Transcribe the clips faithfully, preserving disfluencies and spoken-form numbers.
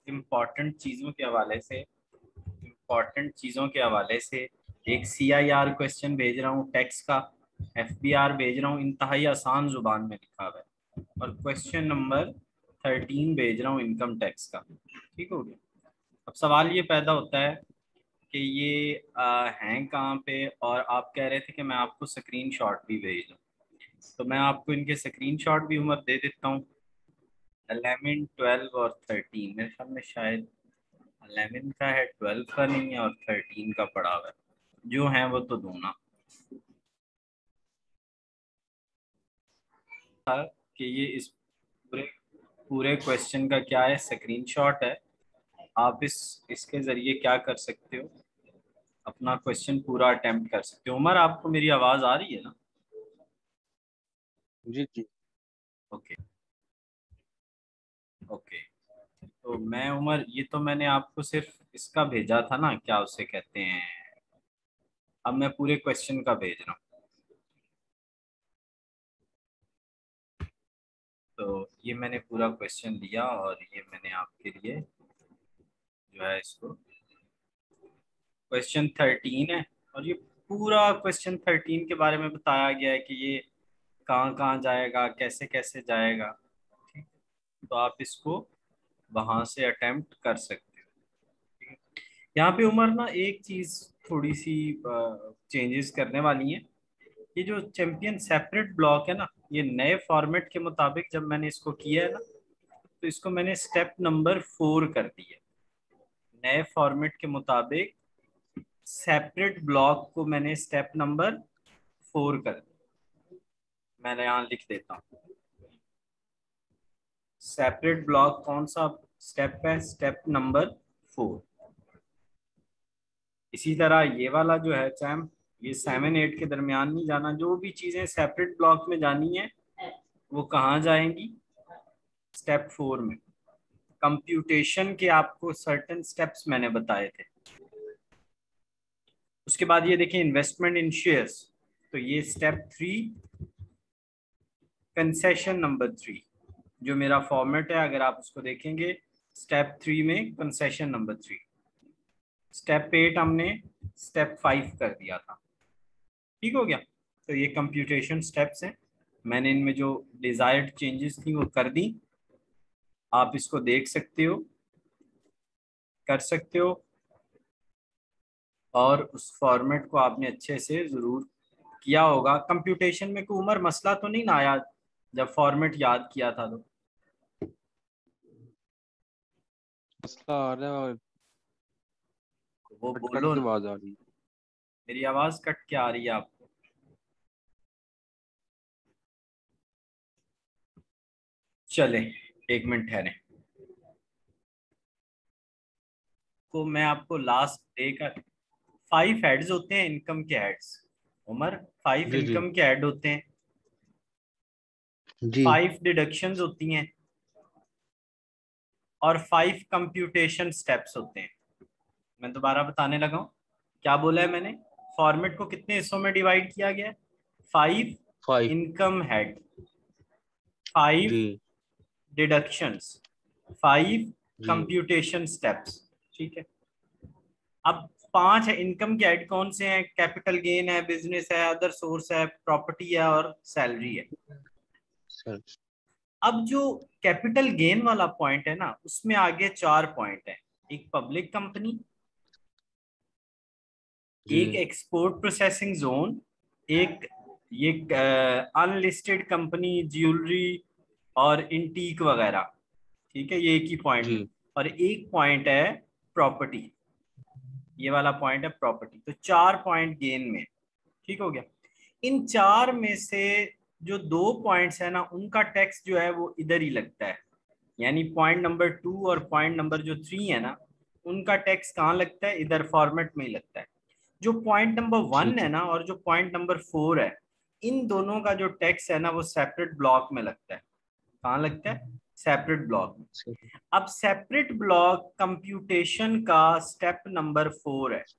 Important चीज़ों के हवाले से इम्पॉर्टेंट चीज़ों के हवाले से एक सी आई आर क्वेश्चन भेज रहा हूँ टैक्स का, एफ बी आर भेज रहा हूँ इंतहाई आसान जुबान में लिखा हुआ है, और क्वेश्चन नंबर थर्टीन भेज रहा हूँ इनकम टैक्स का। ठीक हो गया। अब सवाल ये पैदा होता है कि ये आ, हैं कहाँ पे, और आप कह रहे थे कि मैं आपको स्क्रीन शॉट भी भेज दूँ, तो मैं आपको इनके स्क्रीन शॉट भी उम्र दे देता हूँ। इलेवन ट्वेल्व और थर्टीन, मेरे ख्याल में शायद इलेवन का है, ट्वेल्व का नहीं है, और थर्टीन का पड़ा हुआ है। जो है वो तो दूँ ना कि ये इस पूरे पूरे क्वेश्चन का क्या है, स्क्रीनशॉट है। आप इस इसके जरिए क्या कर सकते हो, अपना क्वेश्चन पूरा अटेम्प्ट कर सकते हो। उमर, आपको मेरी आवाज आ रही है ना? जी जी। Okay okay. तो मैं उमर, ये तो मैंने आपको सिर्फ इसका भेजा था ना, क्या उसे कहते हैं, अब मैं पूरे क्वेश्चन का भेज रहा हूँ। तो ये मैंने पूरा क्वेश्चन लिया और ये मैंने आपके लिए जो है इसको, क्वेश्चन थर्टीन है, और ये पूरा क्वेश्चन थर्टीन के बारे में बताया गया है कि ये कहाँ कहाँ जाएगा, कैसे कैसे जाएगा। ठीक है? तो आप इसको वहां से अटेम्प्ट कर सकते हो। ठीक है? यहाँ पे उमर ना एक चीज थोड़ी सी चेंजेस करने वाली है। ये जो चैंपियन सेपरेट ब्लॉक है ना, ये नए फॉर्मेट के मुताबिक जब मैंने इसको किया है ना, तो इसको मैंने स्टेप नंबर फोर कर दिया। नए फॉर्मेट के मुताबिक सेपरेट ब्लॉक को मैंने स्टेप नंबर फोर कर दिया। मैंने यहाँ लिख देता हूँ, सेपरेट ब्लॉक कौन सा स्टेप है, स्टेप नंबर फोर। इसी तरह ये वाला जो है चैम, ये सेवन एट के दरमियान नहीं जाना, जो भी चीजें सेपरेट ब्लॉक में जानी है वो कहाँ जाएंगी, स्टेप फोर में। कंप्यूटेशन के आपको सर्टेन स्टेप्स मैंने बताए थे। उसके बाद ये देखिए इन्वेस्टमेंट इन शेयर्स, तो ये step three, concession number three जो मेरा फॉर्मेट है, अगर आप उसको देखेंगे स्टेप थ्री में concession number three. Step eight हमने स्टेप फाइव कर दिया था। ठीक हो गया। तो ये कंप्यूटेशन स्टेप्स हैं, मैंने इनमें जो डिजायर्ड चेंजेस थी वो कर दी। आप इसको देख सकते हो, कर सकते हो, और उस फॉर्मेट को आपने अच्छे से जरूर किया होगा। कंप्यूटेशन में कोई उम्र मसला तो नहीं ना आया जब फॉर्मेट याद किया था तो? मसला आ रहा है और वो कट कट बोलो की ना, आवाज आ रही है। मेरी आवाज कट के आ रही है आपको? चले, एक मिनट ठहरे, तो मैं आपको लास्ट डे का, फाइव हेड्स होते हैं इनकम के हेड्स उमर, फाइव जी जी इनकम के हेड होते हैं, जी। फाइव डिडक्शंस होती हैं, और फाइव कंप्यूटेशन स्टेप्स होते हैं। मैं दोबारा बताने लगा हूँ, क्या बोला है मैंने, फॉर्मेट को कितने हिस्सों में डिवाइड किया गया है, five five. Income head, five जी डिडक्शंस, फाइव जी। Computation steps. ठीक है। अब पांच है इनकम के हेड, कौन से हैं, कैपिटल गेन है, बिजनेस है, अदर सोर्स है, प्रॉपर्टी है, और सैलरी है। सर। अब जो कैपिटल गेन वाला पॉइंट है ना, उसमें आगे चार पॉइंट है। एक पब्लिक कंपनी, एक जी एक्सपोर्ट प्रोसेसिंग जोन, एक ये अनलिस्टेड कंपनी ज्वेलरी और इंटीक वगैरह। ठीक है, ये एक ही पॉइंट है। जी। और एक पॉइंट है प्रॉपर्टी, ये वाला पॉइंट है प्रॉपर्टी। तो चार पॉइंट गेन में। ठीक हो गया। इन चार में से जो दो पॉइंट्स है ना, उनका टैक्स जो है वो इधर ही लगता है, यानी पॉइंट नंबर टू और पॉइंट नंबर जो थ्री है ना, उनका टैक्स कहाँ लगता है, इधर फॉर्मेट में ही लगता है। जो पॉइंट नंबर वन ठीक है है। ना और जो पॉइंट नंबर फोर है, इन दोनों का जो टैक्स है ना वो सेपरेट ब्लॉक में लगता है। कहाँ लगता है, सेपरेट ब्लॉक में। सर। अब सेपरेट ब्लॉक कंप्यूटेशन का स्टेप नंबर फोर है।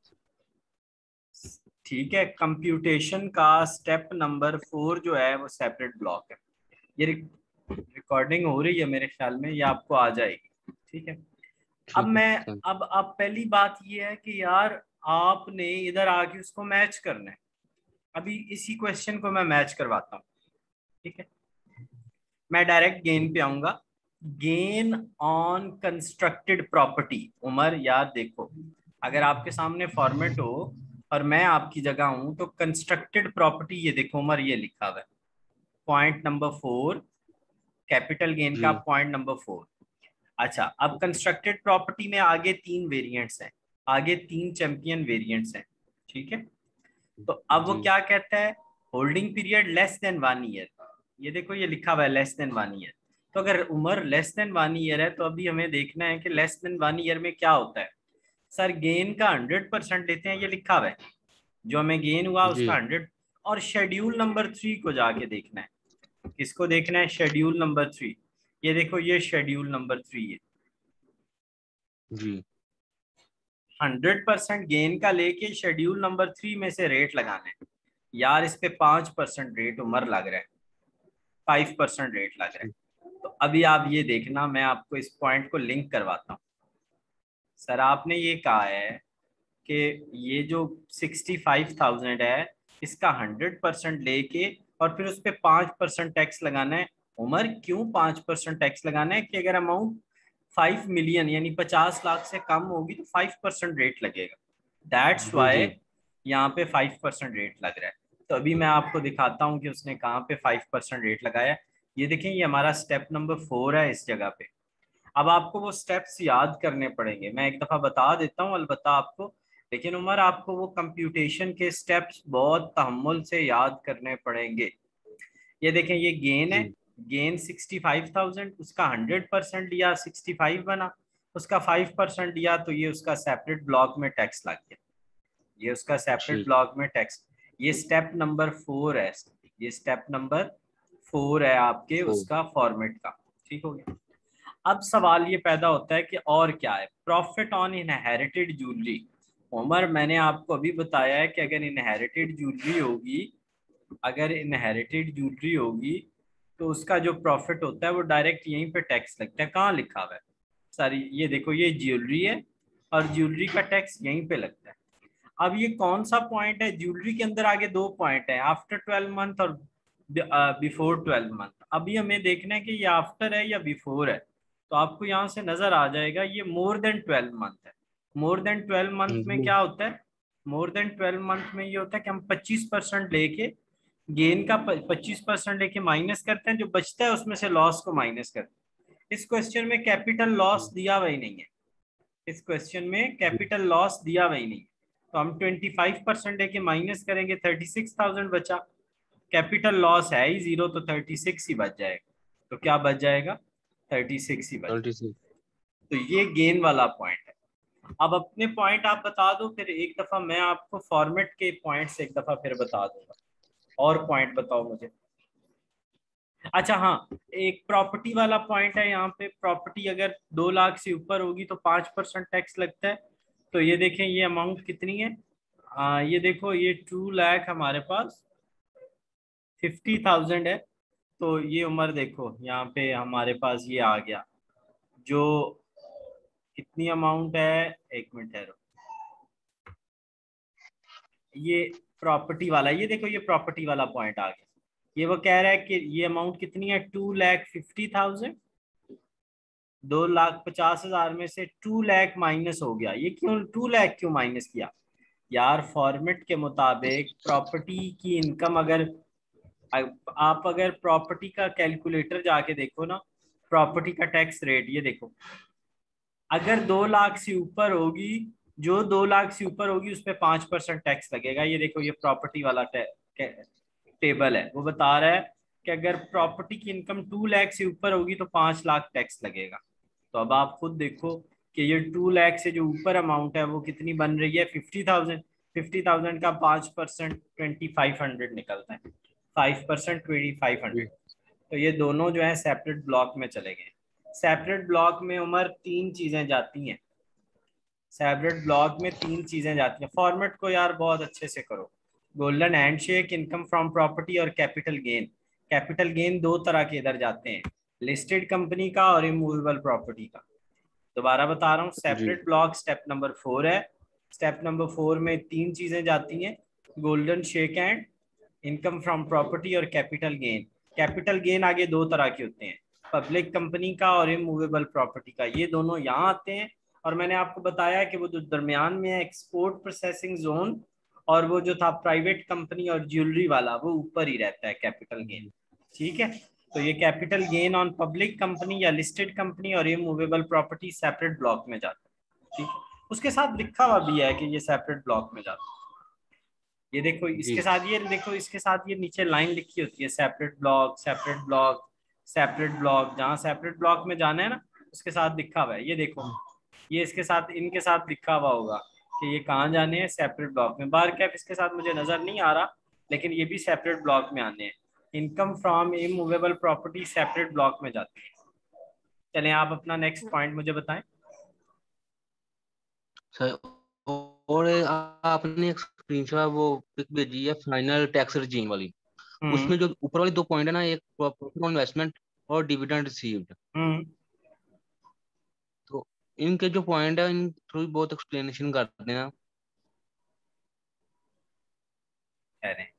ठीक है, कंप्यूटेशन का स्टेप नंबर फोर जो है वो सेपरेट ब्लॉक है। ये रिकॉर्डिंग हो रही है मेरे ख्याल में, ये आपको आ जाएगी। ठीक है। अब ठीक है मैं सर। अब अब पहली बात ये है कि यार आपने इधर आके उसको मैच करना है। अभी इसी क्वेश्चन को मैं मैच करवाता हूँ, ठीक है। मैं डायरेक्ट गेन पे आऊंगा। Gain on constructed property. Umar यार देखो, अगर आपके सामने फॉर्मेट हो और मैं आपकी जगह हूं तो कंस्ट्रक्टेड प्रॉपर्टी, ये देखो उमर ये लिखा हुआ है point number four, capital gain का जी पॉइंट नंबर फोर। अच्छा, अब कंस्ट्रक्टेड प्रॉपर्टी में आगे तीन वेरिएंट्स हैं, आगे तीन चैंपियन वेरिएंट्स हैं, ठीक है। तो अब वो जी क्या कहता है, holding period less than one year. ये देखो ये लिखा हुआ है लेस देन वन ईयर। तो अगर उम्र लेस देन वन ईयर है तो अभी हमें देखना है कि लेस देन वन ईयर में क्या होता है। सर गेन का हंड्रेड परसेंट लेते हैं, ये लिखा हुआ है जो हमें गेन हुआ जी उसका हंड्रेड। और शेड्यूल नंबर थ्री को जाके देखना है। किसको देखना है, शेड्यूल नंबर थ्री। ये देखो ये शेड्यूल नंबर थ्री है। जी हंड्रेड परसेंट गेन का लेके शेड्यूल नंबर थ्री में से रेट लगाना है। यार इस पे पांच परसेंट रेट उमर लग रहा है, फाइव परसेंट रेट लग रहा ठीक। है। तो अभी आप ये देखना, मैं आपको इस पॉइंट को लिंक करवाता हूँ। सर आपने ये कहा है कि ये जो सिक्सटी फाइव थाउजेंड है इसका हंड्रेड परसेंट लेके और फिर उस पर पांच परसेंट टैक्स लगाना है। उमर क्यों पांच परसेंट टैक्स लगाना है कि अगर अमाउंट फाइव मिलियन यानी पचास लाख से कम होगी तो फाइव परसेंट रेट लगेगा। दैट्स जी वाई जी यहाँ पे फाइव परसेंट रेट लग रहा है। तो अभी मैं आपको दिखाता हूँ कि उसने कहाँ पे फाइव परसेंट रेट लगाया है। ये देखें ये हमारा स्टेप नंबर फोर है इस जगह पे। अब आपको वो स्टेप्स याद करने पड़ेंगे, मैं एक दफा बता देता हूँ अलबत्ता आपको, लेकिन उमर आपको वो कंप्यूटेशन के स्टेप्स बहुत तहम्मुल से याद करने पड़ेंगे। ये देखें ये गेन है, जी गेन सिक्सटी फाइव थाउजेंड, उसका हंड्रेड परसेंट लिया सिक्सटी फाइव बना, उसका फाइव परसेंट लिया तो ये उसका सेपरेट ब्लॉक में टैक्स लग गया, ये उसका सेपरेट ठीक। ब्लॉक में टैक्स। ये स्टेप नंबर फोर है, ये स्टेप नंबर फोर है आपके फोर। उसका फॉर्मेट का। ठीक हो गया। अब सवाल ये पैदा होता है कि और क्या है, profit on inherited jewellery. Umar मैंने आपको अभी बताया है कि अगर इनहेरिटेड ज्वेलरी होगी, अगर इनहेरिटेड ज्वेलरी होगी तो उसका जो प्रॉफिट होता है वो डायरेक्ट यहीं पे टैक्स लगता है। कहाँ लिखा हुआ है सर, ये देखो ये ज्वेलरी है और ज्वेलरी का टैक्स यहीं पे लगता है। अब ये कौन सा पॉइंट है, ज्वेलरी के अंदर आगे दो पॉइंट है, आफ्टर ट्वेल्व मंथ और बिफोर ट्वेल्व मंथ। अभी हमें देखना है कि ये आफ्टर है या बिफोर है। तो आपको यहाँ से नजर आ जाएगा ये मोर देन ट्वेल्व मंथ है। मोर देन ट्वेल्व मंथ में जी क्या होता है, मोर देन ट्वेल्व मंथ में ये होता है कि हम पच्चीस परसेंट लेके गेन का पच्चीस परसेंट लेके माइनस करते हैं, जो बचता है उसमें से लॉस को माइनस करते हैं। इस क्वेश्चन में कैपिटल लॉस दिया हुआ ही नहीं है, इस क्वेश्चन में कैपिटल लॉस दिया हुआ ही नहीं है। तो हम ट्वेंटी फाइव परसेंट लेके माइनस करेंगे, थर्टी सिक्स थाउजेंड बचा। कैपिटल लॉस है ही जीरो तो थर्टी सिक्स ही बच जाएगा। तो क्या बच जाएगा, थर्टी सिक्स ही बच थर्टी जाएगा। सिक्स। तो ये गेन वाला पॉइंट है। अब अपने पॉइंट आप बता दो, फिर एक दफा मैं आपको फॉर्मेट के पॉइंट्स एक दफा फिर बता दूंगा। और पॉइंट बताओ मुझे। अच्छा हाँ, एक प्रॉपर्टी वाला पॉइंट है यहाँ पे। प्रॉपर्टी अगर दो लाख से ऊपर होगी तो पांच परसेंट टैक्स लगता है। तो ये देखें ये अमाउंट कितनी है, आ, ये देखो ये टू लाख हमारे पास फिफ्टी थाउजेंड है। तो ये उम्र देखो यहाँ पे हमारे पास ये आ गया, जो कितनी अमाउंट है, एक मिनट ठहरो। ये प्रॉपर्टी वाला, ये देखो ये प्रॉपर्टी वाला पॉइंट आ गया। ये वो कह रहा है कि ये अमाउंट कितनी है, टू लैख फिफ्टी थाउजेंड। दो लाख पचास हजार में से टू लैख माइनस हो गया। ये क्यों टू लैख क्यों माइनस किया, यार फॉर्मेट के मुताबिक प्रॉपर्टी की इनकम अगर आप अगर प्रॉपर्टी का कैलकुलेटर जाके देखो ना, प्रॉपर्टी का टैक्स रेट ये देखो, अगर दो लाख से ऊपर होगी, जो दो लाख से ऊपर होगी उस पर पांच परसेंट टैक्स लगेगा। ये देखो ये प्रॉपर्टी वाला टेबल है, वो बता रहा है कि अगर प्रॉपर्टी की इनकम टू लाख से ऊपर होगी तो पांच लाख टैक्स लगेगा। तो अब आप खुद देखो कि ये टू लाख से जो ऊपर अमाउंट है वो कितनी बन रही है, फिफ्टी थाउजेंड। फिफ्टी थाउजेंड का पांच परसेंट ट्वेंटी फाइव हंड्रेड निकलता है, five percent twenty five hundred. जी तो ये दोनों जो है सेपरेट ब्लॉक में चले गए। सेपरेट ब्लॉक में उम्र तीन चीजें जाती हैं, सेपरेट ब्लॉक में तीन चीजें जाती हैं। फॉर्मेट को यार बहुत अच्छे से करो। Golden handshake, income from property और कैपिटल गेन। कैपिटल गेन दो तरह के इधर जाते हैं, लिस्टेड कंपनी का और इमूवेबल प्रॉपर्टी का। दोबारा बता रहा हूँ, जी separate block step number four है। स्टेप नंबर फोर में तीन चीजें जाती हैं, golden shake hand, income from property और कैपिटल गेन। कैपिटल गेन आगे दो तरह के होते हैं, पब्लिक कंपनी का और इमूवेबल प्रॉपर्टी का, ये दोनों यहाँ आते हैं। और मैंने आपको बताया कि वो जो दरमियान में है एक्सपोर्ट प्रोसेसिंग जोन, और वो जो था प्राइवेट कंपनी और ज्वेलरी वाला, वो ऊपर ही रहता है कैपिटल गेन। ठीक है, तो ये capital gain on public company या लिस्टेड कंपनी और इमूवेबल प्रॉपर्टी सेपरेट ब्लॉक में जाता है। ठीक है, उसके साथ लिखा हुआ भी है कि ये सेपरेट ब्लॉक में जाता है। ये देखो इसके जी साथ, ये देखो इसके साथ ये नीचे लाइन लिखी होती है, separate block, separate block, separate block. जहाँ सेपरेट ब्लॉक में जाना है ना, उसके साथ लिखा हुआ है, ये देखो, ये इसके साथ, इनके साथ लिखा हुआ होगा कि ये कहाँ जाने हैं, सेपरेट ब्लॉक में। बार कैप इसके साथ मुझे नजर नहीं आ रहा, लेकिन ये भी सेपरेट ब्लॉक में आने हैं। Income from immovable property separate block में जाती है। चलें, आप अपना नेक्स्ट पॉइंट मुझे बताएं। सर। और आपने एक स्क्रीनशॉट वो पिक भेजी है फाइनल टैक्स रिजीम वाली। हम्म उसमें जो ऊपर वाली दो पॉइंट है ना, एक प्रॉफिट ऑन इन्वेस्टमेंट और डिविडेंड रिसीव्ड। हम्म तो इनके जो पॉइंट है, इन थोड़ी बहुत एक्सप्लेनेशन कर देना। कह रहे हैं,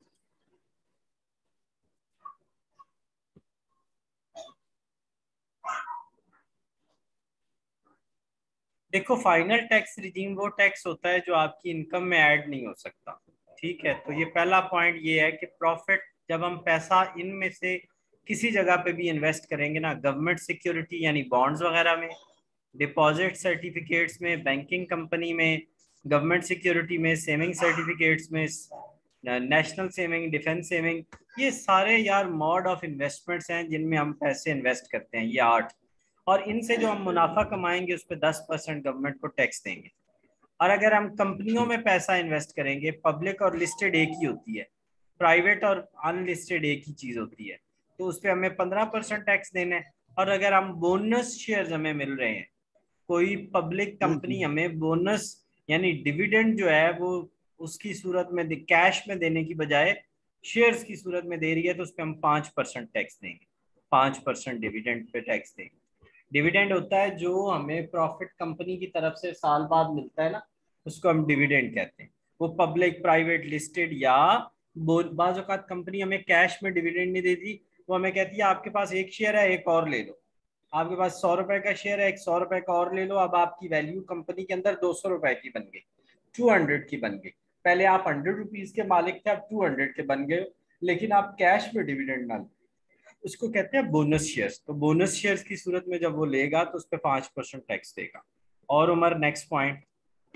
देखो फाइनल टैक्स रिजीम वो टैक्स होता है जो आपकी इनकम में ऐड नहीं हो सकता। ठीक है, तो ये पहला पॉइंट ये है कि प्रॉफिट, जब हम पैसा इनमें से किसी जगह पे भी इन्वेस्ट करेंगे ना, गवर्नमेंट सिक्योरिटी यानी बॉन्ड्स वगैरह में, डिपॉजिट सर्टिफिकेट्स में, बैंकिंग कंपनी में, गवर्नमेंट सिक्योरिटी में, सेविंग सर्टिफिकेट्स में, नेशनल सेविंग, डिफेंस सेविंग, ये सारे यार मोड ऑफ इन्वेस्टमेंट्स हैं जिनमें हम पैसे इन्वेस्ट करते हैं, ये आठ। और इनसे जो हम मुनाफा कमाएंगे उस पर दस परसेंट गवर्नमेंट को टैक्स देंगे। और अगर हम कंपनियों ठीक। में पैसा इन्वेस्ट करेंगे, पब्लिक और लिस्टेड एक ही होती है, प्राइवेट और अनलिस्टेड एक ही चीज होती है, तो उस पर हमें पंद्रह परसेंट टैक्स देना है। और अगर हम बोनस शेयर हमें मिल रहे हैं, कोई पब्लिक कंपनी हम्म, हमें बोनस यानी डिविडेंड जो है वो उसकी सूरत में, कैश में देने की बजाय शेयर्स की सूरत में दे रही है, तो उस पर हम पांच परसेंट टैक्स देंगे, पांच परसेंट डिविडेंड पे टैक्स देंगे। डिविडेंड होता है जो हमें प्रॉफिट कंपनी की तरफ से साल बाद मिलता है ना, उसको हम डिविडेंड कहते हैं। वो पब्लिक, प्राइवेट, लिस्टेड या बाज़ औक़ात कंपनी हमें कैश में डिविडेंड नहीं देती, वो हमें कहती है आपके पास एक शेयर है, एक और ले लो। आपके पास सौ रुपए का शेयर है, एक सौ रुपए का और ले लो, अब आपकी वैल्यू कंपनी के अंदर दो सौ रुपए की बन गई, टू हंड्रेड की बन गई। पहले आप हंड्रेड रुपीज के मालिक थे, आप टू हंड्रेड के बन गए, लेकिन आप कैश में डिविडेंड ना, उसको कहते हैं बोनस शेयर्स। तो बोनस शेयर्स की सूरत में जब वो लेगा तो उस पर पांच परसेंट टैक्स देगा। और उमर नेक्स्ट पॉइंट।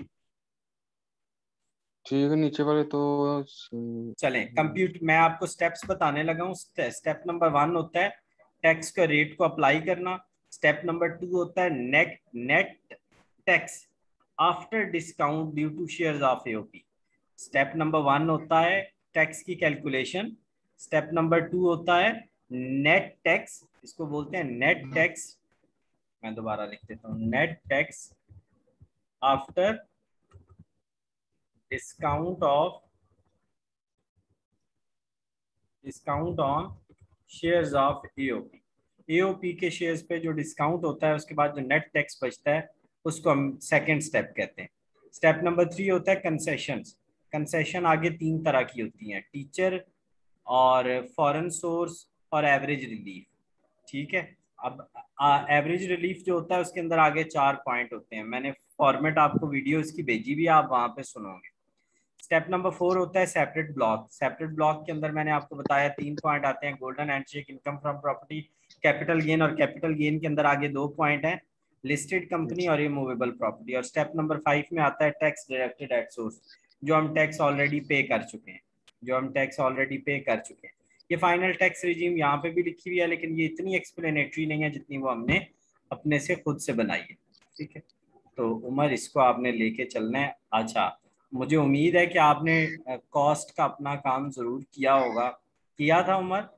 ठीक है, नीचे वाले तो स- चलें, कंप्यूट मैं आपको स्टेप्स बताने लगा हूँ। स्टेप नंबर वन होता है टैक्स का रेट को अप्लाई करना। स्टेप नंबर टू होता है net net tax after discount due to shares of AOP. Step number one होता है टैक्स की कैलकुलेशन। स्टेप नंबर टू होता है नेट टैक्स, इसको बोलते हैं नेट टैक्स। मैं दोबारा लिख देता हूँ, net tax after discount of discount on shares of AOP. AOP के शेयर्स पे जो डिस्काउंट होता है उसके बाद जो नेट टैक्स बचता है उसको हम सेकेंड स्टेप कहते हैं। स्टेप नंबर थ्री होता है कंसेशन। कंसेशन आगे तीन तरह की होती हैं, टीचर और फॉरेन सोर्स और एवरेज रिलीफ। ठीक है, अब एवरेज रिलीफ जो होता है उसके अंदर आगे चार पॉइंट होते हैं, मैंने फॉर्मेट आपको वीडियो इसकी भेजी भी, आप वहां पे सुनोगे। स्टेप नंबर फोर होता है सेपरेट ब्लॉक। सेपरेट ब्लॉक के अंदर मैंने आपको बताया तीन पॉइंट आते हैं, golden handshake, income from property, capital gain. और कैपिटल गेन के अंदर आगे दो पॉइंट हैं, लिस्टेड कंपनी और इमूवेबल प्रॉपर्टी। और स्टेप नंबर फाइव में आता है टैक्स डायरेक्टेड एट सोर्स, जो हम टैक्स ऑलरेडी पे कर चुके हैं, जो हम टैक्स ऑलरेडी पे कर चुके हैं। ये फाइनल टैक्स रिजीम यहाँ पे भी लिखी हुई है, लेकिन ये इतनी एक्सप्लेनेटरी नहीं है जितनी वो हमने अपने से खुद से बनाई है। ठीक है, तो उमर इसको आपने लेके चलना है। अच्छा, मुझे उम्मीद है कि आपने कॉस्ट का अपना काम जरूर किया होगा, किया था उमर?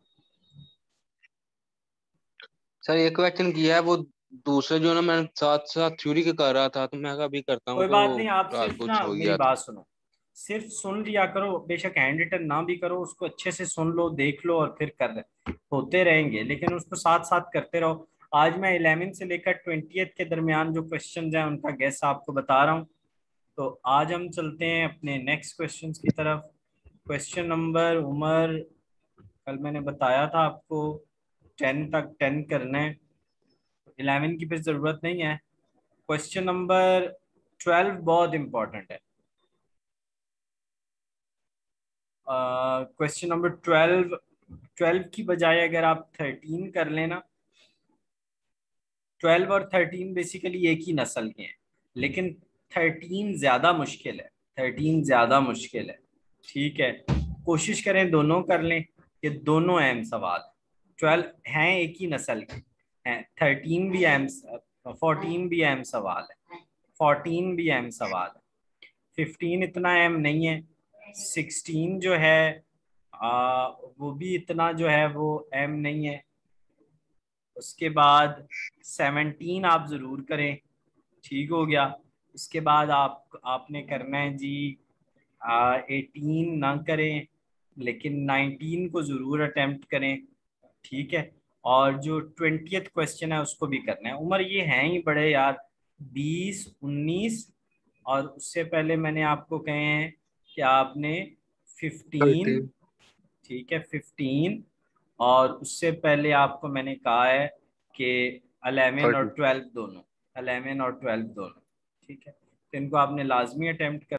सर एक क्वेश्चन किया है, वो दूसरे जो ना मैं साथ साथ थ्योरी के कर रहा था, तो मैं कहा अभी करता हूँ, कोई तो बात नहीं, आप रात सिर्फ को ना सो मेरी गया था। बात सुनो, सिर्फ सुन लिया करो, बेशक हैंड रिटन ना भी करो, उसको अच्छे से सुन लो, देख लो, और फिर कर रहे होते रहेंगे, लेकिन उसको साथ साथ करते रहो। आज मैं इलेवन से लेकर ट्वेंटियथ के दरमियान जो क्वेश्चंस हैं उनका गेस आपको बता रहा हूँ। तो आज हम चलते हैं अपने नेक्स्ट क्वेश्चंस की तरफ। क्वेश्चन नंबर उमर, कल मैंने बताया था आपको टेन तक टेन करना है, इलेवन की फिर जरूरत नहीं है। क्वेश्चन नंबर ट्वेल्व बहुत इंपॉर्टेंट है। क्वेश्चन नंबर ट्वेल्व, ट्वेल्व की बजाय अगर आप थर्टीन कर लेना, ट्वेल्व और थर्टीन बेसिकली एक ही नस्ल के हैं, लेकिन थर्टीन ज्यादा मुश्किल है, थर्टीन ज्यादा मुश्किल है। ठीक है, कोशिश करें दोनों कर लें, कि दोनों अहम सवाल। ट्वेल्व हैं एक ही नस्ल के हैं, थर्टीन भी अहम, फोर्टीन भी अहम सवाल है, फोर्टीन भी अहम सवाल है, फिफ्टीन इतना अहम नहीं है, सिक्सटीन जो है आ, वो भी इतना जो है वो अहम नहीं है। उसके बाद सेवनटीन आप जरूर करें, ठीक हो गया। उसके बाद आप आपने करना है जी एटीन ना करें, लेकिन नाइनटीन को जरूर अटेम्प्ट करें, ठीक है। और जो ट्वेंटियथ क्वेश्चन है उसको भी करना है। उम्र ये हैं ही बड़े यार, बीस, उन्नीस, और उससे पहले मैंने आपको कहे हैं कि आपने फिफ्टीन, थर्टीन। ठीक है फिफ्टीन, और उससे पहले आपको मैंने कहा है कि अलेवन और थर्टी। ट्वेल्व दोनों, अलेवन और ट्वेल्व दोनों, ठीक है। तो इनको आपने लाजमी अटेम्प्ट